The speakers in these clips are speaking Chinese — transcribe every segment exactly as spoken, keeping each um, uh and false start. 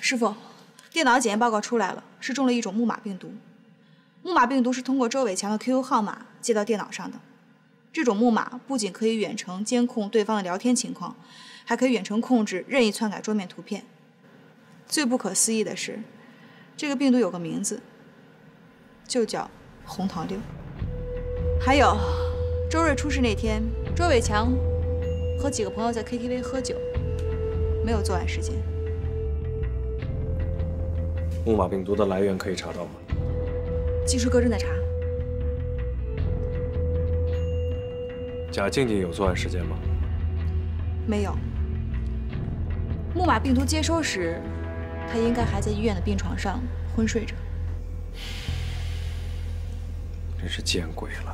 师傅，电脑检验报告出来了，是中了一种木马病毒。木马病毒是通过周伟强的 Q Q 号码接到电脑上的。这种木马不仅可以远程监控对方的聊天情况，还可以远程控制任意篡改桌面图片。最不可思议的是，这个病毒有个名字，就叫红桃六。还有，周瑞出事那天，周伟强和几个朋友在 K T V 喝酒，没有作案时间。 木马病毒的来源可以查到吗？ 技术科正在查。 贾静静有作案时间吗？ 没有。木马病毒接收时，她应该还在医院的病床上昏睡着。 真是见鬼了！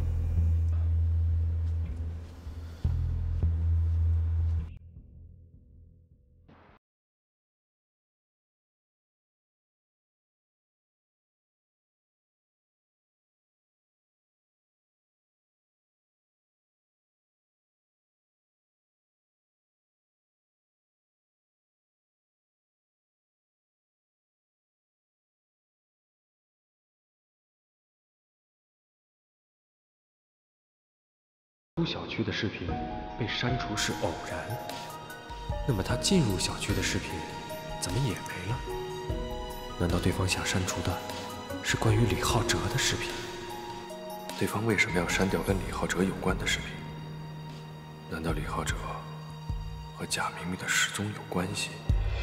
出小区的视频被删除是偶然，那么他进入小区的视频怎么也没了？难道对方想删除的是关于李浩哲的视频？ 对方为什么要删掉跟李浩哲有关的视频？难道李浩哲和贾明明的失踪有关系？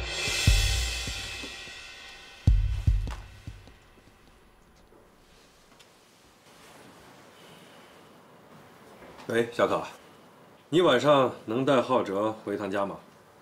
喂，小可，你晚上能带浩哲回趟家吗？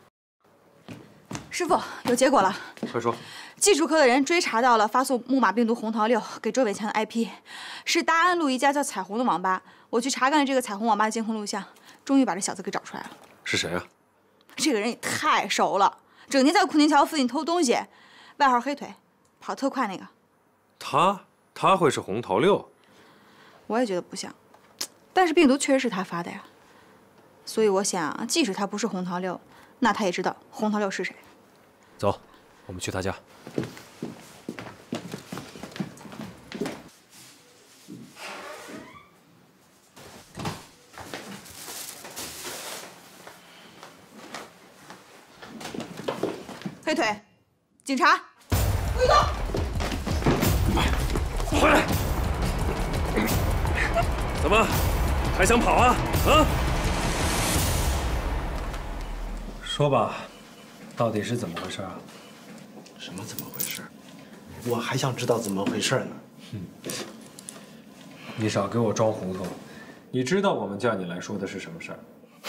师傅，有结果了。 快说。 技术科的人追查到了发送木马病毒红桃六给周伟强的 I P， 是大安路一家叫彩虹的网吧。我去查看了这个彩虹网吧的监控录像，终于把这小子给找出来了。 是谁啊？ 这个人也太熟了，整天在库宁桥附近偷东西，外号黑腿，跑特快那个。 他他会是红桃六？ 我也觉得不像。但是病毒确实是他发的呀，所以我想，即使他不是红桃六，那他也知道红桃六是谁。 走，我们去他家。 黑腿，警察，回动！ 回来！怎么？还想跑啊？啊！说吧，到底是怎么回事啊？ 什么怎么回事？我还想知道怎么回事呢。 嗯，你少给我装糊涂！你知道我们叫你来说的是什么事儿？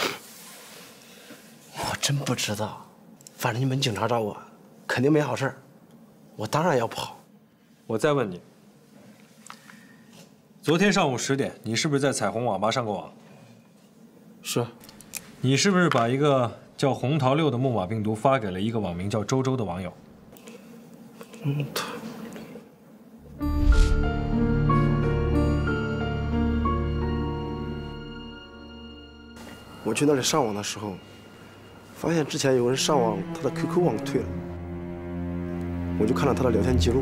我真不知道，反正你们警察找我，肯定没好事。我当然要跑。 我再问你。昨天上午十点，你是不是在彩虹网吧上过网？ 是。 你是不是把一个叫红桃六的木马病毒发给了一个网名叫周周的网友？ 嗯，他。我去那里上网的时候，发现之前有人上网，他的 Q Q 网退了，我就看了他的聊天记录。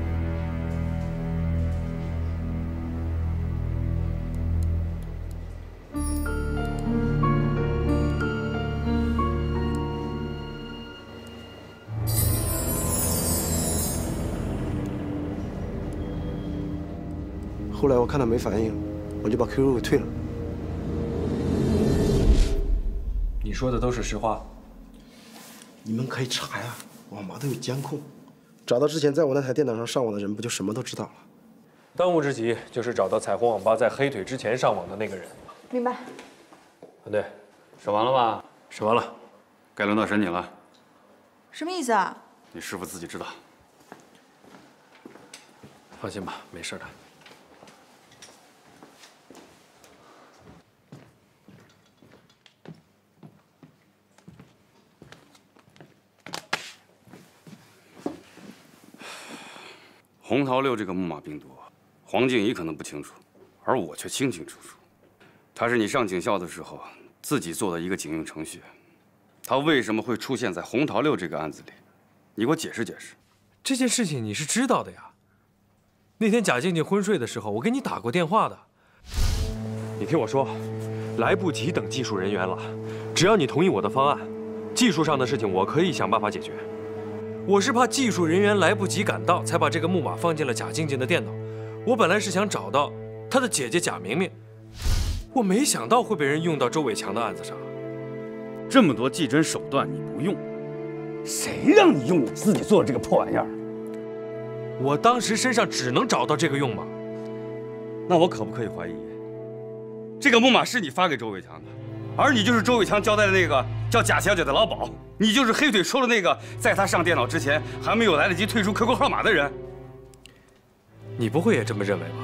后来我看他没反应，我就把 Q Q 给退了。 你说的都是实话？ 你们可以查呀，网吧都有监控，找到之前在我那台电脑上上网的人，不就什么都知道了？ 当务之急就是找到彩虹网吧在黑腿之前上网的那个人。 明白。 团队， 审完了吧？ 审完了， 该轮到审你了。 什么意思啊？ 你师傅自己知道。 放心吧，没事的。 红桃六这个木马病毒，黄静怡可能不清楚，而我却清清楚楚。它是你上警校的时候自己做的一个警用程序，它为什么会出现在红桃六这个案子里？ 你给我解释解释。 这件事情你是知道的呀。那天贾静静昏睡的时候，我给你打过电话的。你听我说，来不及等技术人员了。只要你同意我的方案，技术上的事情我可以想办法解决。我是怕技术人员来不及赶到，才把这个木马放进了贾静静的电脑。我本来是想找到她的姐姐贾明明，我没想到会被人用到周伟强的案子上。 这么多技侦手段你不用，谁让你用你自己做的这个破玩意儿？ 我当时身上只能找到这个用码。 那我可不可以怀疑，这个木马是你发给周伟强的，而你就是周伟强交代的那个叫贾小姐的老鸨，你就是黑腿说的那个在他上电脑之前还没有来得及退出 Q Q 号码的人。 你不会也这么认为吧？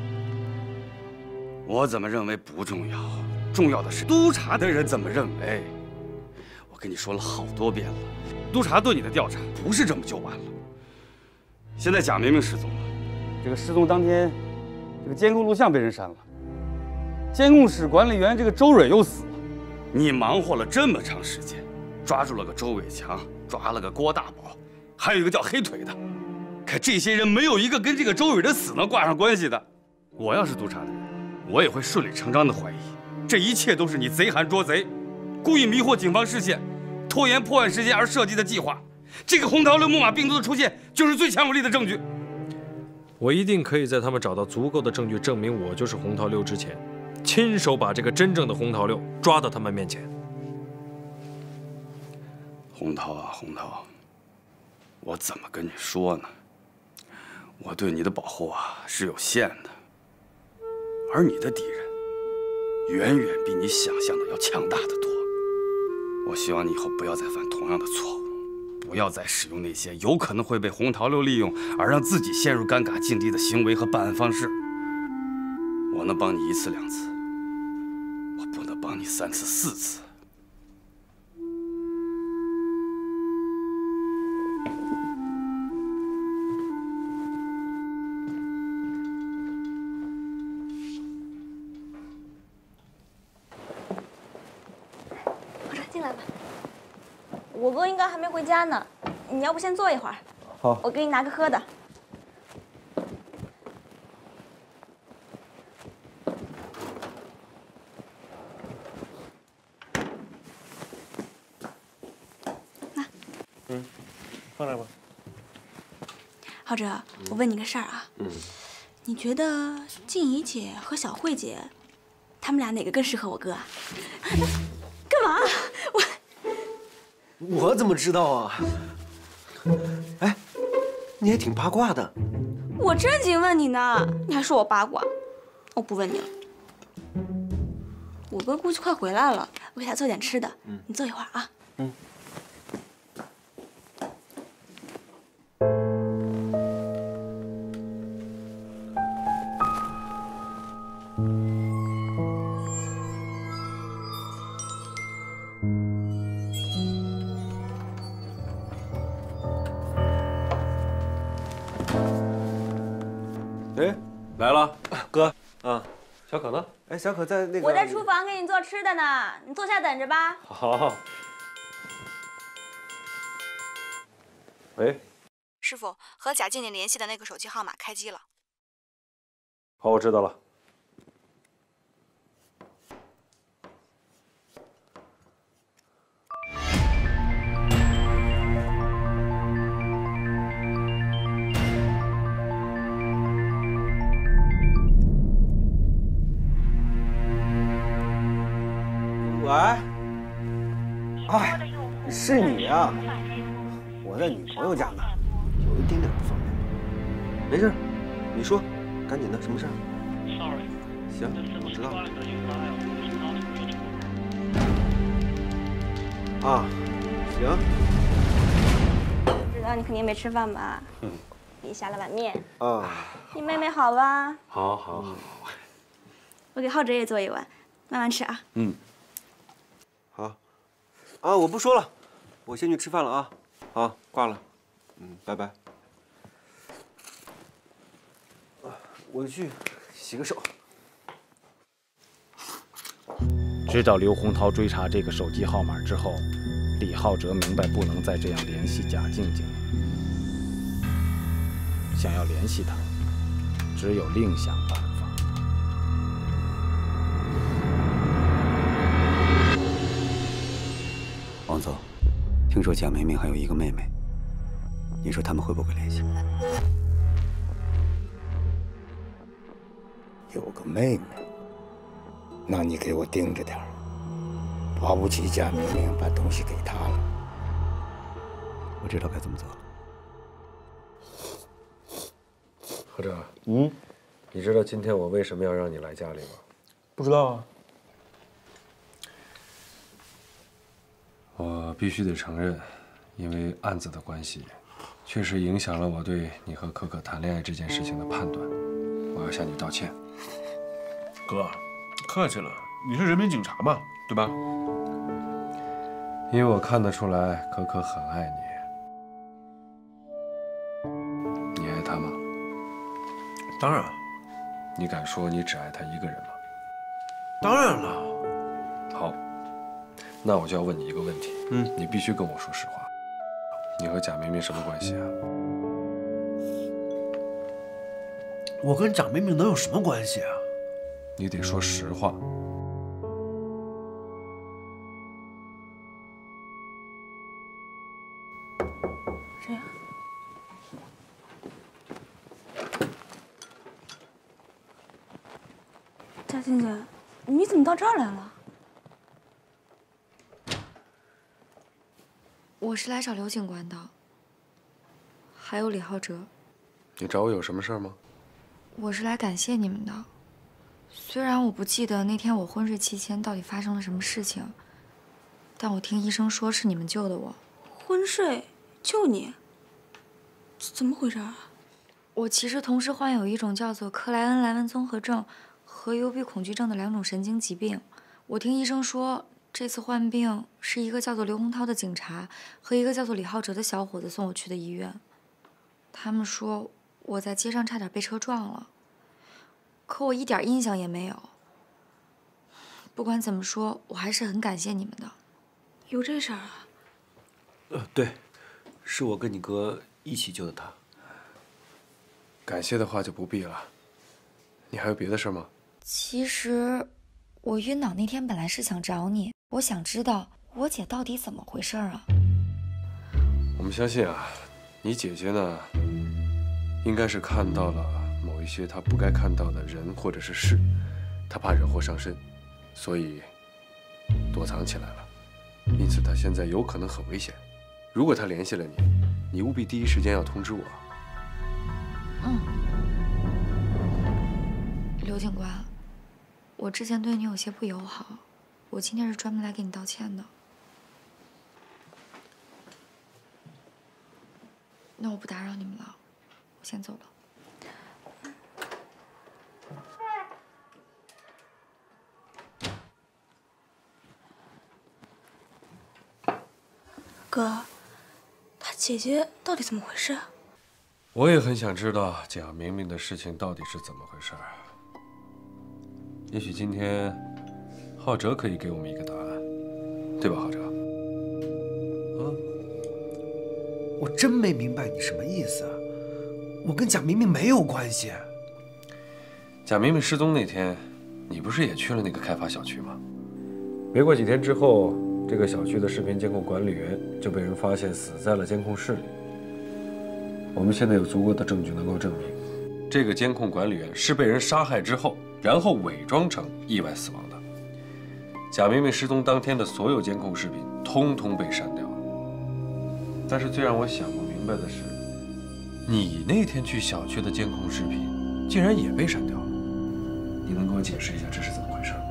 我怎么认为不重要，重要的是督察的人怎么认为。我跟你说了好多遍了，督察对你的调查不是这么就完了。现在贾明明失踪了，这个失踪当天，这个监控录像被人删了，监控室管理员这个周蕊又死了。你忙活了这么长时间，抓住了个周伟强，抓了个郭大宝，还有一个叫黑腿的，可这些人没有一个跟这个周蕊的死能挂上关系的。我要是督察的人，我也会顺理成章的怀疑，这一切都是你贼喊捉贼，故意迷惑警方视线，拖延破案时间而设计的计划。这个红桃六木马病毒的出现，就是最强有力的证据。 我一定可以在他们找到足够的证据证明我就是红桃六之前，亲手把这个真正的红桃六抓到他们面前。 红桃啊，红桃，我怎么跟你说呢？我对你的保护啊是有限的，而你的敌人远远比你想象的要强大的多。我希望你以后不要再犯同样的错误，不要再使用那些有可能会被红桃六利用而让自己陷入尴尬境地的行为和办案方式。我能帮你一次两次，我不能帮你三次四次。 进来吧，我哥应该还没回家呢，你要不先坐一会儿？ 好， 我给你拿个喝的。拿。 嗯，放那吧。 浩哲，我问你个事儿啊。 嗯。 你觉得静怡姐和小慧姐，她们俩哪个更适合我哥啊？干嘛？我我怎么知道啊？哎，你还挺八卦的。 我正经问你呢，你还说我八卦？我不问你了。我哥估计快回来了，我给他做点吃的。嗯，你坐一会儿啊。嗯。 哎， 来了， 哥，啊， 小可呢？ 哎，小可在那个…… 我在厨房给你做吃的呢，你坐下等着吧。 好。喂， 师傅，和贾静静联系的那个手机号码开机了。 好，我知道了。 喂，哎，是你啊！我在女朋友家呢，有一点点不方便。没事，你说，赶紧的，什么事儿？行，我知道了。啊，行。 知道你肯定没吃饭吧？嗯。给你下了碗面。 啊。 你妹妹好吧？ 好，好，好。 我给浩哲也做一碗，慢慢吃啊。 嗯。好，啊，我不说了，我先去吃饭了啊。好，挂了。嗯，拜拜。啊，我去洗个手。 知道刘洪涛追查这个手机号码之后， 李浩哲明白不能再这样联系贾静静了。想要联系他，只有另想办法。 王总，听说贾明明还有一个妹妹，你说他们会不会联系？ 有个妹妹，那你给我盯着点儿，保不齐贾明明把东西给他了。 我知道该怎么做了。 何哲， 嗯， 你知道今天我为什么要让你来家里吗？ 不知道啊。 我必须得承认，因为案子的关系，确实影响了我对你和可可谈恋爱这件事情的判断。我要向你道歉。 哥，客气了，你是人民警察嘛，对吧？ 因为我看得出来，可可很爱你。你爱她吗？ 当然。 你敢说你只爱她一个人吗？ 当然了。 好，那我就要问你一个问题。 嗯， 你必须跟我说实话。你和贾明明什么关系啊？ 我跟贾明明能有什么关系啊？ 你得说实话。 这样。贾静静，你怎么到这儿来了？ 我是来找刘警官的，还有李浩哲。 你找我有什么事儿吗？ 我是来感谢你们的。虽然我不记得那天我昏睡期间到底发生了什么事情，但我听医生说是你们救的我。 昏睡救你？怎么回事啊？ 我其实同时患有一种叫做克莱恩莱文综合症和幽闭恐惧症的两种神经疾病。我听医生说，这次患病是一个叫做刘洪涛的警察和一个叫做李浩哲的小伙子送我去的医院。他们说我在街上差点被车撞了，可我一点印象也没有。不管怎么说，我还是很感谢你们的。 有这事儿啊？ 呃，对，是我跟你哥一起救的他。 感谢的话就不必了。你还有别的事吗？ 其实，我晕倒那天本来是想找你，我想知道我姐到底怎么回事啊。 我们相信啊，你姐姐呢，应该是看到了某一些她不该看到的人或者是事，她怕惹祸上身，所以躲藏起来了。因此她现在有可能很危险。如果她联系了你，你务必第一时间要通知我。 嗯。刘警官，我之前对你有些不友好，我今天是专门来给你道歉的。那我不打扰你们了，我先走了。 哥，他姐姐到底怎么回事啊？ 我也很想知道贾明明的事情到底是怎么回事。也许今天浩哲可以给我们一个答案，对吧，浩哲？ 啊，我真没明白你什么意思啊！我跟贾明明没有关系。 贾明明失踪那天，你不是也去了那个开发小区吗？没过几天之后，这个小区的视频监控管理员就被人发现死在了监控室里。我们现在有足够的证据能够证明，这个监控管理员是被人杀害之后，然后伪装成意外死亡的。贾明明失踪当天的所有监控视频通通被删掉了。但是最让我想不明白的是，你那天去小区的监控视频竟然也被删掉了。你能给我解释一下这是怎么回事吗？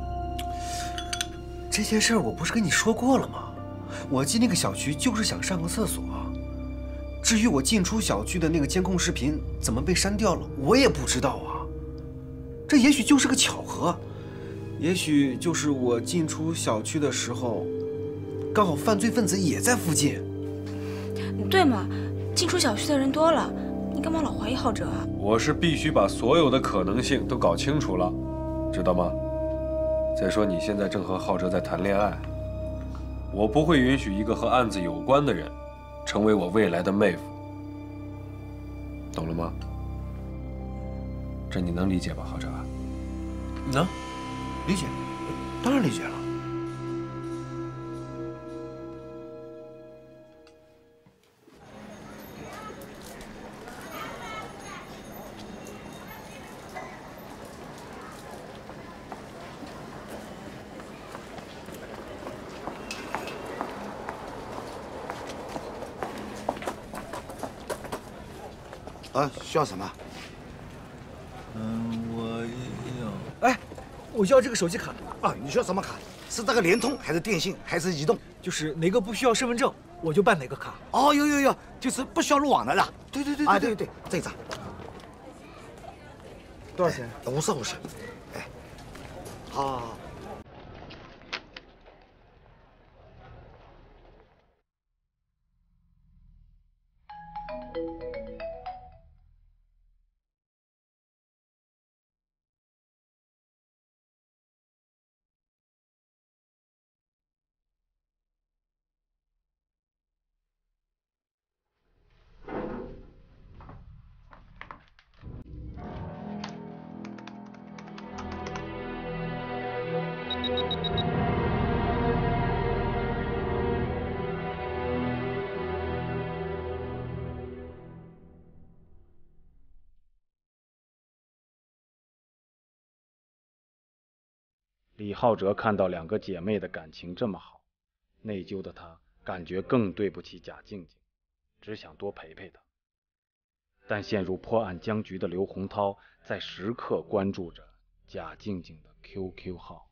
这件事儿我不是跟你说过了吗？我进那个小区就是想上个厕所。至于我进出小区的那个监控视频怎么被删掉了，我也不知道啊。这也许就是个巧合，也许就是我进出小区的时候，刚好犯罪分子也在附近。 对嘛，进出小区的人多了，你干嘛老怀疑浩哲啊？ 我是必须把所有的可能性都搞清楚了，知道吗？再说你现在正和浩哲在谈恋爱， 我不会允许一个和案子有关的人成为我未来的妹夫，懂了吗？这你能理解吧，浩哲？ 能，理解，当然理解了。 啊，需要什么？ 嗯，我要。哎，我要这个手机卡。 啊，你需要什么卡？是这个联通还是电信还是移动？ 就是哪个不需要身份证，我就办哪个卡。 哦，有有有，就是不需要入网的啦。 对对对啊，对对对，这张。 多少钱？ 五十五十。哎，好好好。 李浩哲看到两个姐妹的感情这么好，内疚的他感觉更对不起贾静静，只想多陪陪她。但陷入破案僵局的刘洪涛在时刻关注着贾静静的 Q Q 号。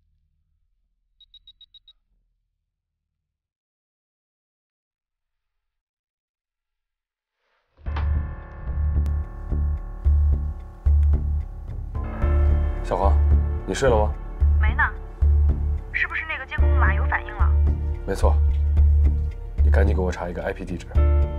小华，你睡了吗？ 没呢，是不是那个监控木马有反应了？ 没错，你赶紧给我查一个 I P 地址。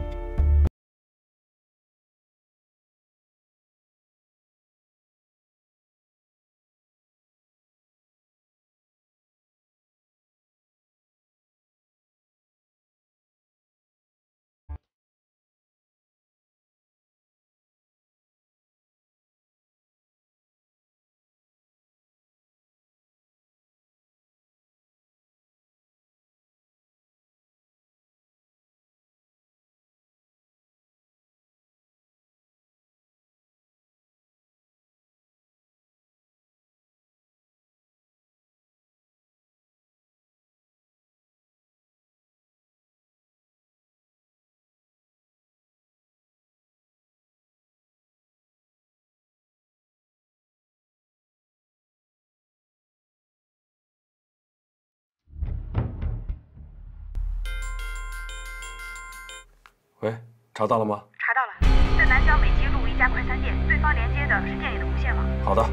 喂，查到了吗？ 查到了，在南郊美基路一家快餐店，对方连接的是店里的无线网。 好的。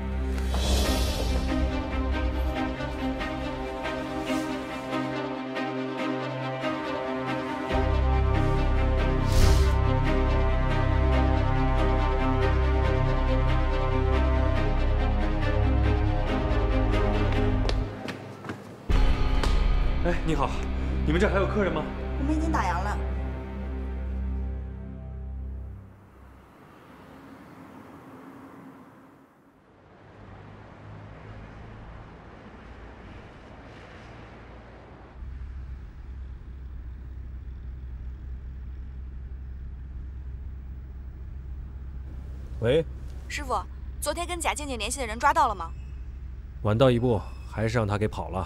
哎，你好，你们这还有客人吗？ 我们已经打烊了。 喂， 师傅，昨天跟贾静静联系的人抓到了吗？ 晚到一步，还是让他给跑了。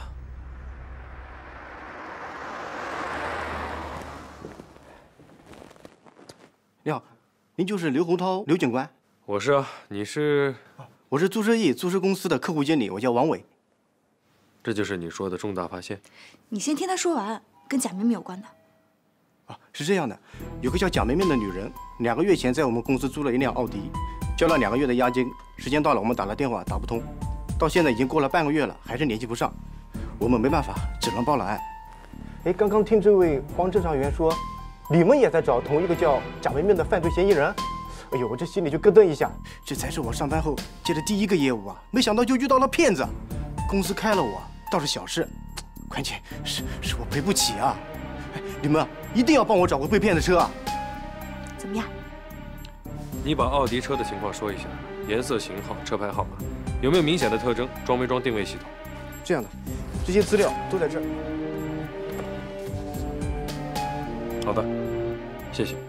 你好，您就是刘洪涛，刘警官？ 我是啊，你是？ 我是租车易租车公司的客户经理，我叫王伟。 这就是你说的重大发现？ 你先听他说完，跟贾明明有关的。 啊，是这样的，有个叫贾明明的女人，两个月前在我们公司租了一辆奥迪，交了两个月的押金，时间到了我们打了电话打不通，到现在已经过了半个月了，还是联系不上，我们没办法，只能报了案。哎，刚刚听这位黄侦查员说，你们也在找同一个叫贾明明的犯罪嫌疑人？哎呦，我这心里就咯噔一下，这才是我上班后接的第一个业务啊，没想到就遇到了骗子。公司开了我倒是小事， 关键是是我赔不起啊！哎，你们一定要帮我找回被骗的车啊！ 怎么样？ 你把奥迪车的情况说一下，颜色、型号、车牌号码，有没有明显的特征，装没装定位系统？ 这样的，这些资料都在这儿。 好的，谢谢。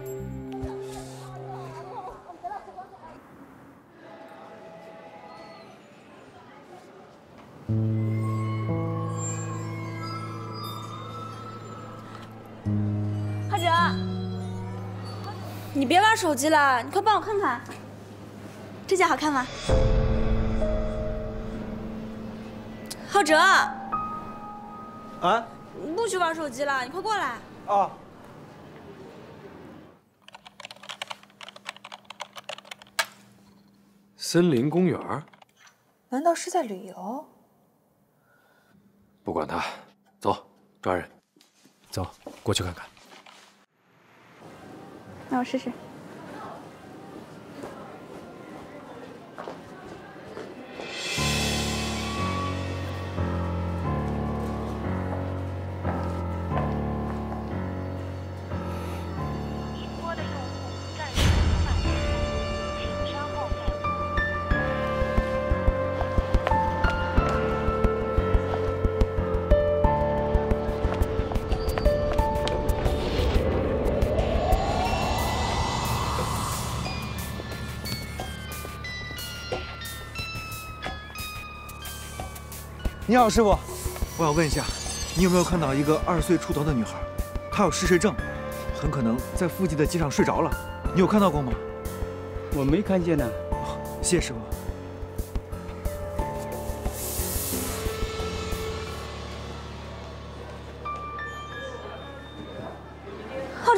浩哲，你别玩手机了，你快帮我看看，这件好看吗？浩哲， 啊？ 不许玩手机了，你快过来。 啊。 森林公园？ 难道是在旅游？ 不管他，走，抓人。走，过去看看。 那我试试。 你好，师傅，我想问一下，你有没有看到一个二十岁出头的女孩？她有嗜睡症，很可能在附近的街上睡着了。你有看到过吗？ 我没看见呢。 哦，谢谢师傅。 浩哲。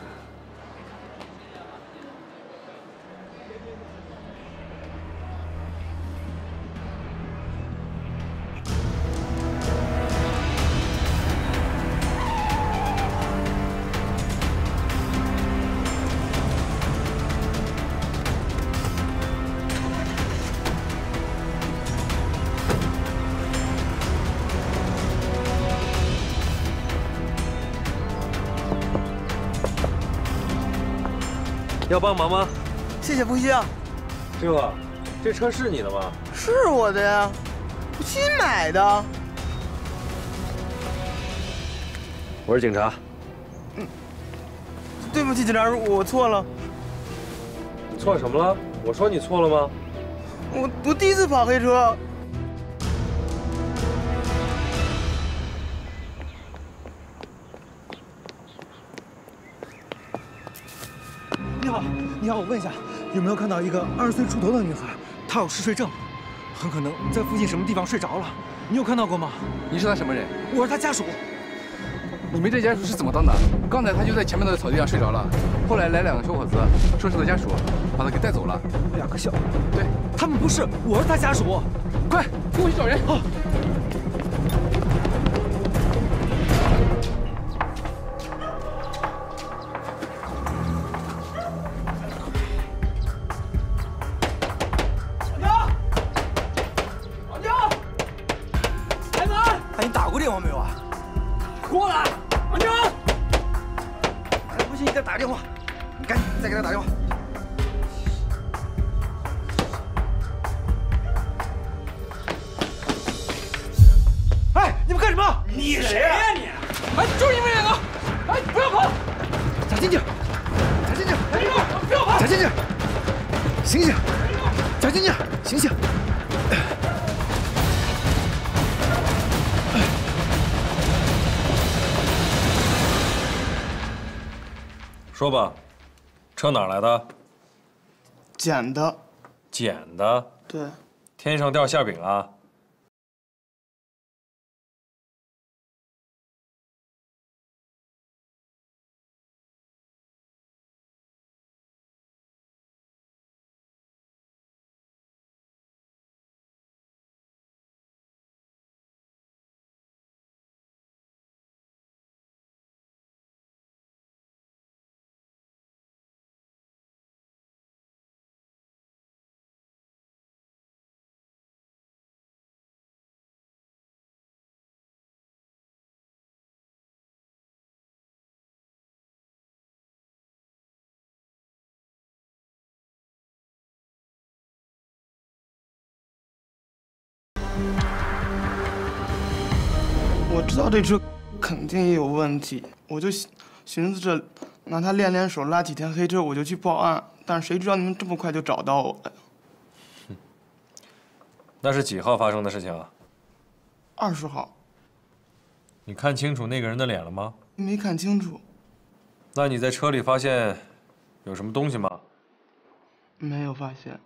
要帮忙吗？ 谢谢，不需要。 师傅，这车是你的吗？ 是我的呀，我新买的。 我是警察。 嗯，对不起，警察叔，我错了。 你错什么了？我说你错了吗？ 我我第一次跑黑车。你好，你好，我问一下，有没有看到一个二十岁出头的女孩？她有嗜睡症，很可能在附近什么地方睡着了。你有看到过吗？ 你是她什么人？ 我是她家属。 你们这家属是怎么当的？刚才她就在前面的草地上睡着了，后来来两个小伙子，说是她家属，把她给带走了。 两个小…… 对， 他们不是，我是她家属。 快，跟我去找人。 好。 说吧，车哪儿来的？ 捡的。 捡的？ 对。 天上掉馅饼了？ 我知道这车肯定有问题，我就寻思着拿它练练手，拉几天黑车我就去报案。但是谁知道你们这么快就找到我了？ 那是几号发生的事情啊？ 二十号。 你看清楚那个人的脸了吗？ 没看清楚。 那你在车里发现有什么东西吗？ 没有发现。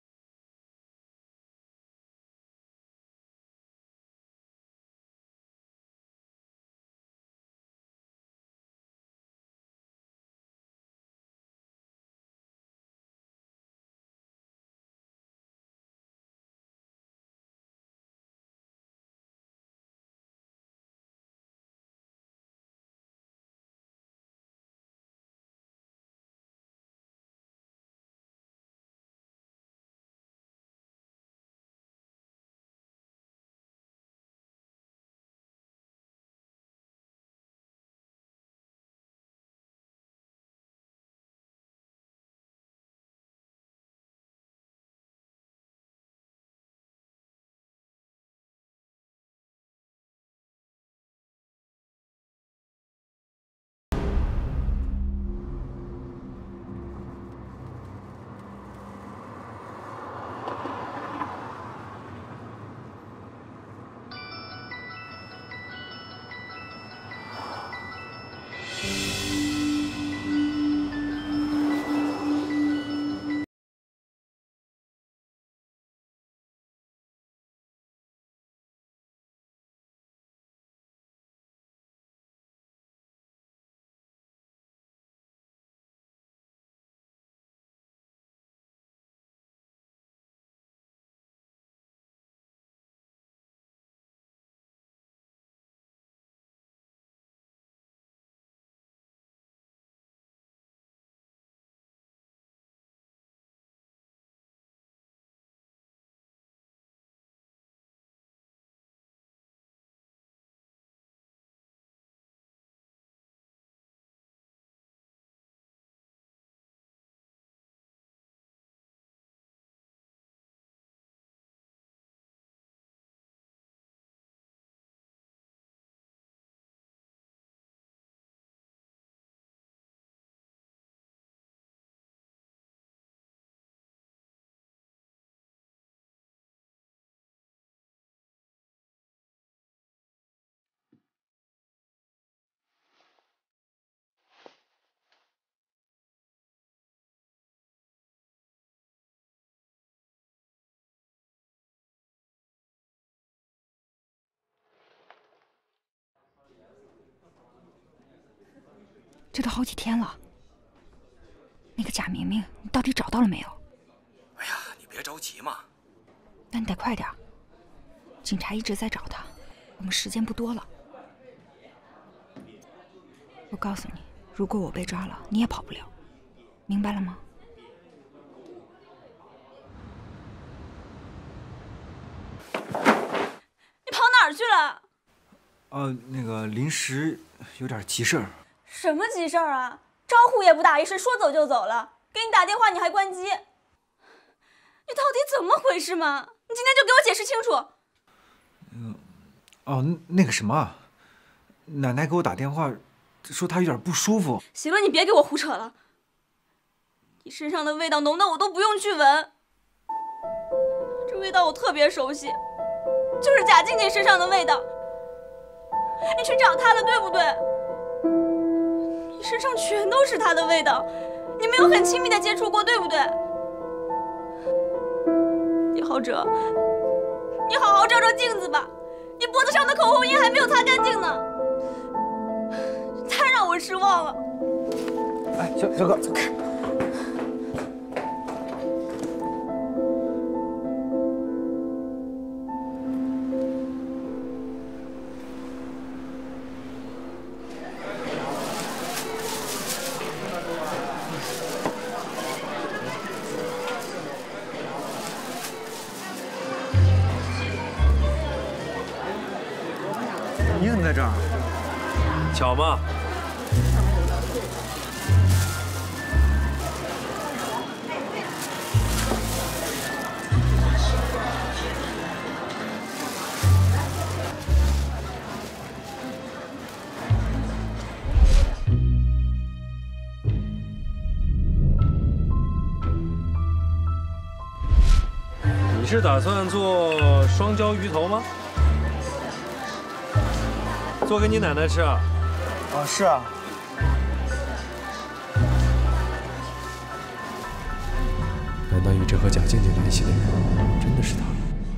这都好几天了，那个贾明明，你到底找到了没有？ 哎呀，你别着急嘛。 那你得快点，警察一直在找他，我们时间不多了。我告诉你，如果我被抓了，你也跑不了，明白了吗？ 你跑哪儿去了？ 呃，那个临时有点急事儿。 什么急事儿啊？招呼也不打一声，说走就走了。给你打电话你还关机，你到底怎么回事嘛？你今天就给我解释清楚。 嗯，哦，那个什么，奶奶给我打电话，说她有点不舒服。 行了，你别给我胡扯了。你身上的味道浓到我都不用去闻，这味道我特别熟悉，就是贾静静身上的味道。你去找她了，对不对？你身上全都是她的味道，你没有很亲密的接触过，对不对？叶浩哲，你好好照照镜子吧，你脖子上的口红印还没有擦干净呢，太让我失望了。 哎，小小哥，你怎么在这儿？ 巧吗？ 你是打算做双椒鱼头吗？做给你奶奶吃啊？ 啊，是啊。 难道一直和贾静静联系的人真的是他？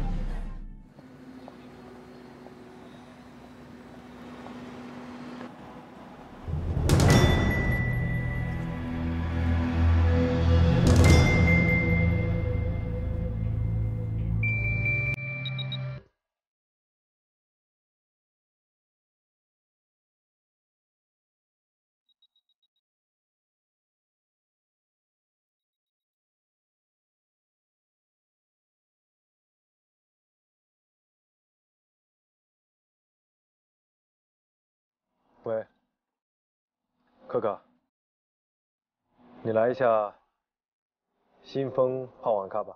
喂，可可，你来一下新丰泡网咖吧。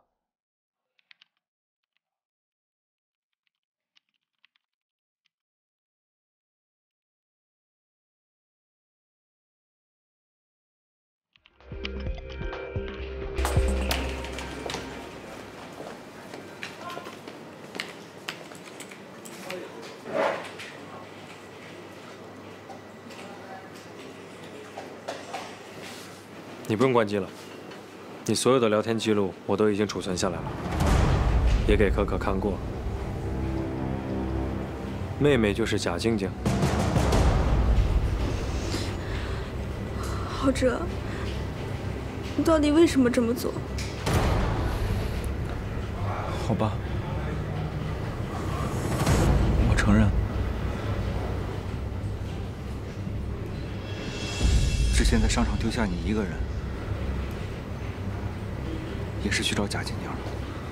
你不用关机了，你所有的聊天记录我都已经储存下来了，也给可可看过。妹妹就是贾静静。 浩哲，你到底为什么这么做？ 好吧，我承认，之前在商场丢下你一个人。也是去找贾静静了。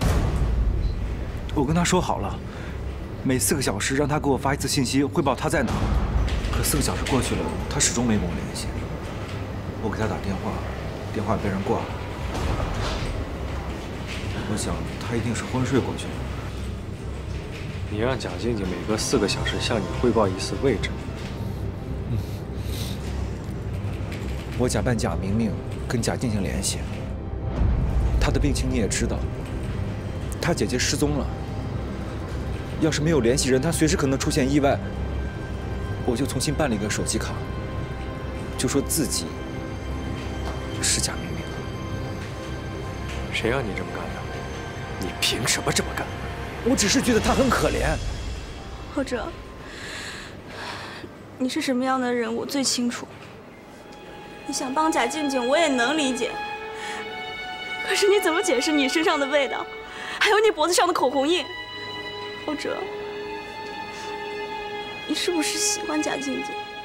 我跟他说好了，每四个小时让他给我发一次信息，汇报他在哪。可四个小时过去了，他始终没跟我联系。我给他打电话，电话被人挂了。我想他一定是昏睡过去了。 你让贾静静每隔四个小时向你汇报一次位置。 嗯。我假扮贾明明跟贾静静联系。她的病情你也知道，她姐姐失踪了。要是没有联系人，她随时可能出现意外。我就重新办了一个手机卡，就说自己是贾明明。 谁让你这么干的？你凭什么这么干？ 我只是觉得她很可怜。 浩哲，你是什么样的人，我最清楚。你想帮贾静静，我也能理解。可是你怎么解释你身上的味道，还有你脖子上的口红印？浩哲，你是不是喜欢贾静静？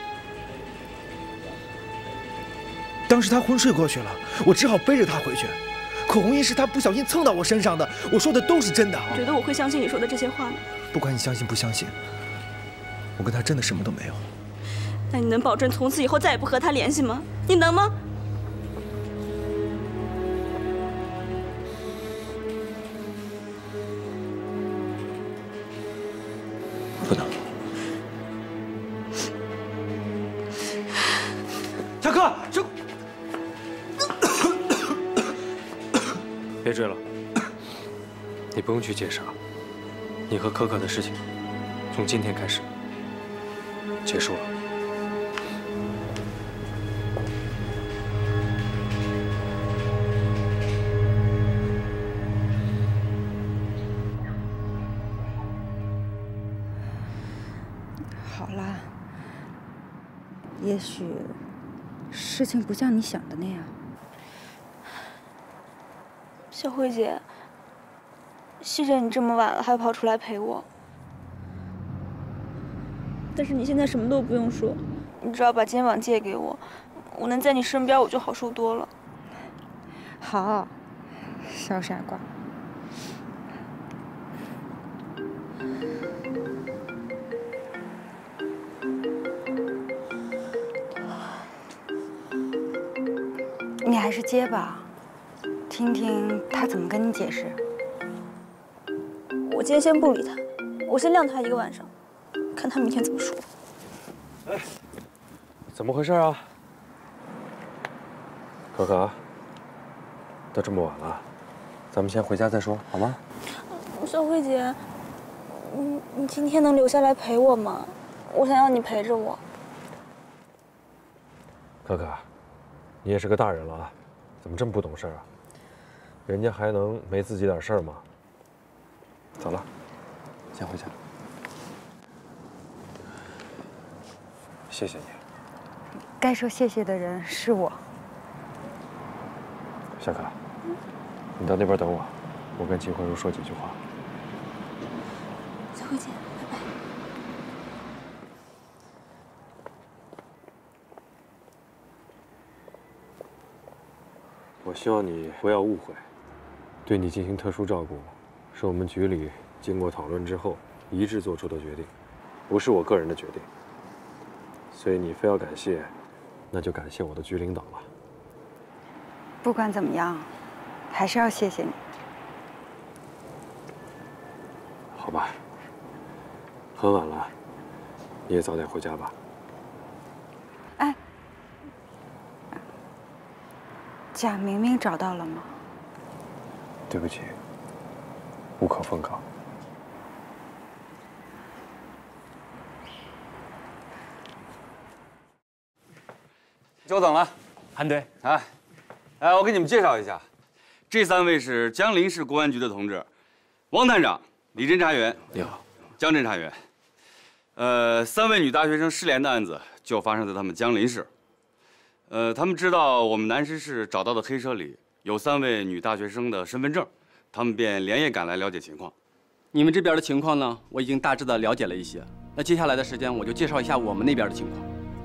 当时她昏睡过去了，我只好背着她回去。口红印是她不小心蹭到我身上的，我说的都是真的。 你觉得我会相信你说的这些话吗？ 不管你相信不相信，我跟她真的什么都没有。 那你能保证从此以后再也不和她联系吗？你能吗？ 不能。小哥，这别追了，你不用去解释了。你和可可的事情，从今天开始结束了。 好啦，也许事情不像你想的那样。 小慧姐，谢谢你这么晚了还跑出来陪我。但是你现在什么都不用说，你只要把肩膀借给我，我能在你身边，我就好受多了。 好，小傻瓜。你还是接吧，听听他怎么跟你解释。 我今天先不理他，我先晾他一个晚上，看他明天怎么说。 哎，怎么回事啊？可可，都这么晚了，咱们先回家再说，好吗？ 小慧姐，你你今天能留下来陪我吗？我想要你陪着我。 可可，你也是个大人了啊，怎么这么不懂事啊？人家还能没自己点事儿吗？走了，先回家。谢谢你。 该说谢谢的人是我。 小可，你到那边等我，我跟秦慧茹说几句话。 小慧姐，拜拜。 我希望你不要误会，对你进行特殊照顾，是我们局里经过讨论之后一致做出的决定，不是我个人的决定。所以你非要感谢，那就感谢我的局领导了。 不管怎么样，还是要谢谢你。 好吧，很晚了，你也早点回家吧。 哎，贾明明找到了吗？ 对不起，无可奉告。 久等了， 韩队。 哎，哎，我给你们介绍一下，这三位是江陵市公安局的同志，汪探长、李侦查员， 你好， 江侦查员。呃，三位女大学生失联的案子就发生在他们江陵市。呃，他们知道我们南石市找到的黑车里有三位女大学生的身份证，他们便连夜赶来了解情况。 你们这边的情况呢，我已经大致的了解了一些。那接下来的时间，我就介绍一下我们那边的情况。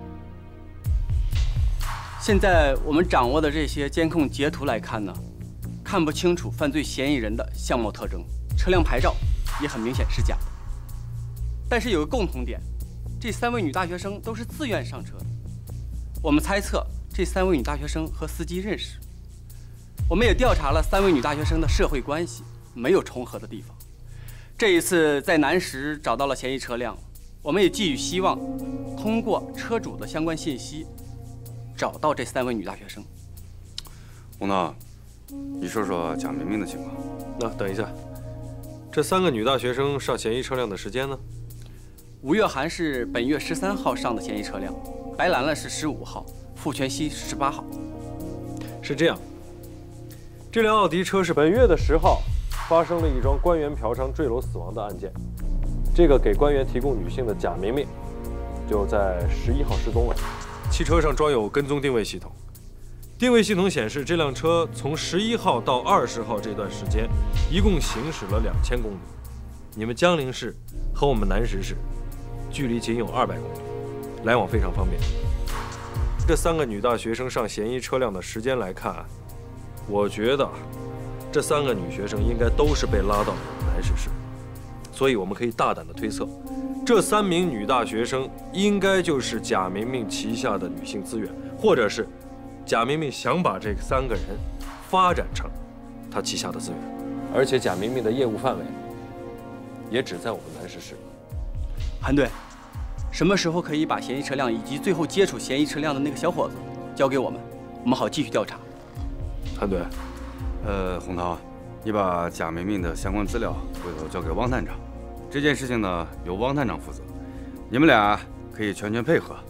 现在我们掌握的这些监控截图来看呢，看不清楚犯罪嫌疑人的相貌特征，车辆牌照也很明显是假的。但是有个共同点，这三位女大学生都是自愿上车的。我们猜测这三位女大学生和司机认识。我们也调查了三位女大学生的社会关系，没有重合的地方。这一次在南石找到了嫌疑车辆，我们也寄予希望，通过车主的相关信息，找到这三位女大学生。 洪涛，你说说贾明明的情况。 那等一下，这三个女大学生上嫌疑车辆的时间呢？ 吴月涵是本月十三号上的嫌疑车辆，白兰兰是十五号，傅全熙十八号。 是这样，这辆奥迪车是本月的十号发生了一桩官员嫖娼坠楼死亡的案件，这个给官员提供女性的贾明明就在十一号失踪了。汽车上装有跟踪定位系统，定位系统显示这辆车从十一号到二十号这段时间，一共行驶了两千公里。你们江陵市和我们南石市距离仅有二百公里，来往非常方便。这三个女大学生上嫌疑车辆的时间来看，我觉得这三个女学生应该都是被拉到了南石市，所以我们可以大胆的推测，这三名女大学生应该就是贾明明旗下的女性资源，或者是贾明明想把这三个人发展成他旗下的资源，而且贾明明的业务范围也只在我们南石市。 韩队，什么时候可以把嫌疑车辆以及最后接触嫌疑车辆的那个小伙子交给我们，我们好继续调查。 韩队， 呃，洪涛，你把贾明明的相关资料回头交给汪探长，这件事情呢由汪探长负责，你们俩可以全权配合。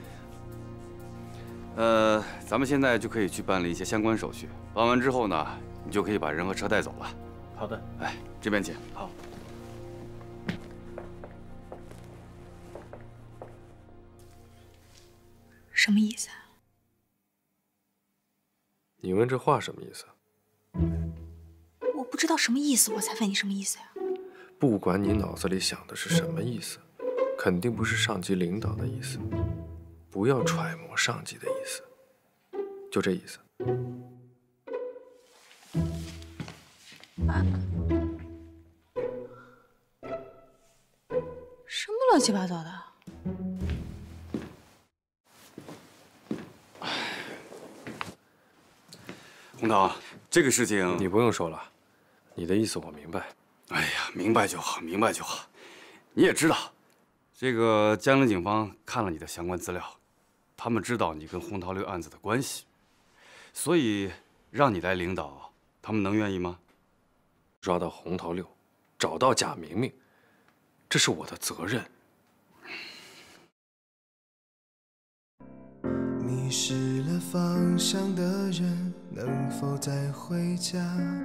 呃，咱们现在就可以去办理一些相关手续，办完之后呢，你就可以把人和车带走了。 好的， 哎，这边请。 好。 什么意思啊？ 你问这话什么意思？ 我不知道什么意思，我才问你什么意思呀？ 不管你脑子里想的是什么意思，肯定不是上级领导的意思。不要揣摩上级的意思，就这意思。 啊、什么乱七八糟的？ 洪涛，这个事情你不用说了，你的意思我明白。 哎呀，明白就好，明白就好。你也知道，这个江陵警方看了你的相关资料，他们知道你跟洪涛六案子的关系，所以让你来领导，他们能愿意吗？ 抓到洪涛六， 找到贾明明，这是我的责任。 迷失了方向的人，能否再回家？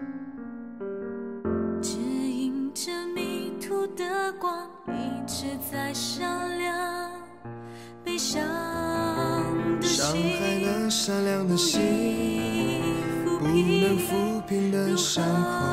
指引着迷途的光，一直在闪亮。悲伤的心， 伤害了善良的心，不能抚平的伤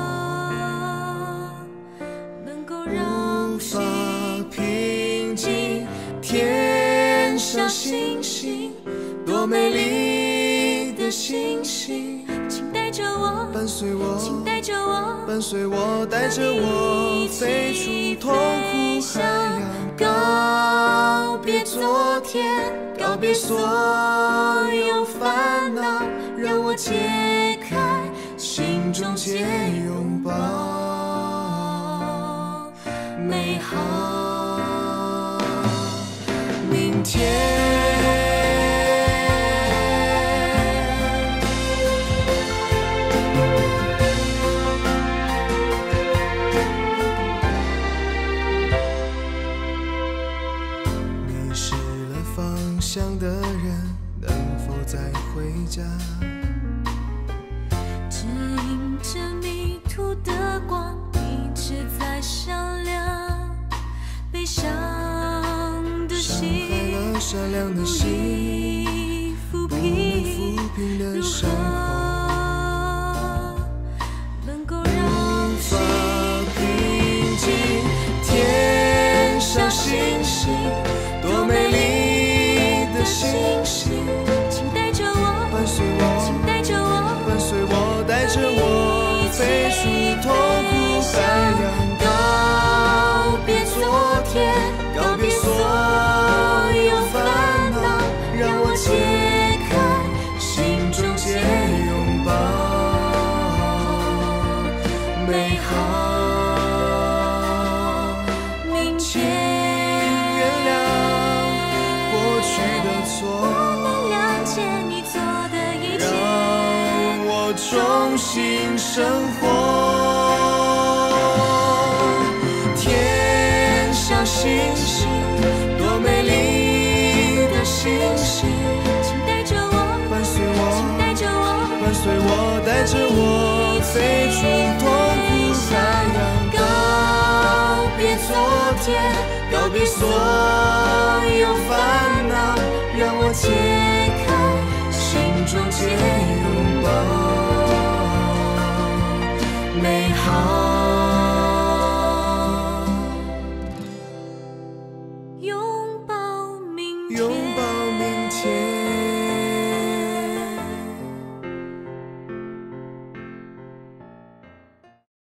口， 能够让无法平静。天上星星，多美丽的星星， 请带着我， 伴随我， 请带着我， 伴随我，带着我飞出痛苦海洋，告别昨天，告别所有烦恼，让我解开心中结拥抱美好明天。想的人能否再回家？ 指引着迷途的光，一直在闪亮。悲伤的心， 伤害了善良的心， 不能抚平的伤口， 能够让无法平静。天上星星，多美丽星星， 请带着我， 伴随我， 请带着我， 伴随我，带着我飞出痛苦海洋，告别昨天，告别所有烦恼，让我解开心中结拥抱美好明天。 我能谅解你做的一切， 让我重新生活。天上星星，多美丽的星星， 请带着我， 伴随我， 请带着我， 伴随我，带着我飞出痛苦海洋，告别昨天，告别所有烦恼，让我解开心中结拥抱美好， 拥抱明天， 拥抱